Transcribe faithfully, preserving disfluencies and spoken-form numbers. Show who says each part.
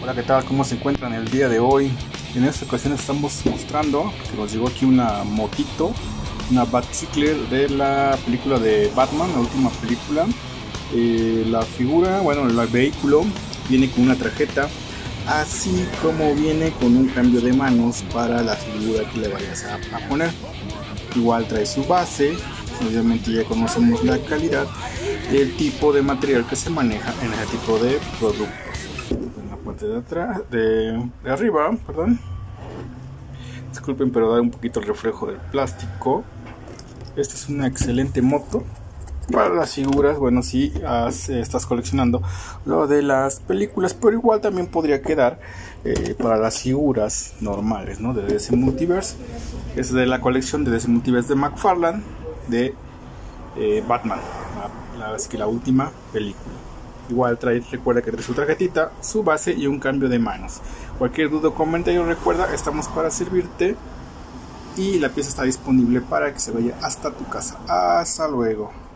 Speaker 1: Hola, ¿qué tal? ¿Cómo se encuentran el día de hoy? En esta ocasión estamos mostrando que nos llegó aquí una motito, una Batcycle de la película de Batman, la última película. Eh, la figura, bueno, el vehículo viene con una tarjeta, así como viene con un cambio de manos para la figura que le vayas a, a poner. Igual trae su base, obviamente ya conocemos la calidad del tipo de material que se maneja en ese tipo de productos. En la parte de atrás, de, de arriba, perdón, disculpen, pero da un poquito el reflejo del plástico. Esta es una excelente moto para las figuras, bueno, si has, estás coleccionando lo de las películas, pero igual también podría quedar eh, para las figuras normales, ¿no? De D C Multiverse. Es de la colección de D C Multiverse de McFarlane de eh, Batman, la, la, la última película. Igual trae, recuerda que trae su tarjetita, su base y un cambio de manos. Cualquier duda o comentario, recuerda, estamos para servirte. Y la pieza está disponible para que se vaya hasta tu casa. Hasta luego.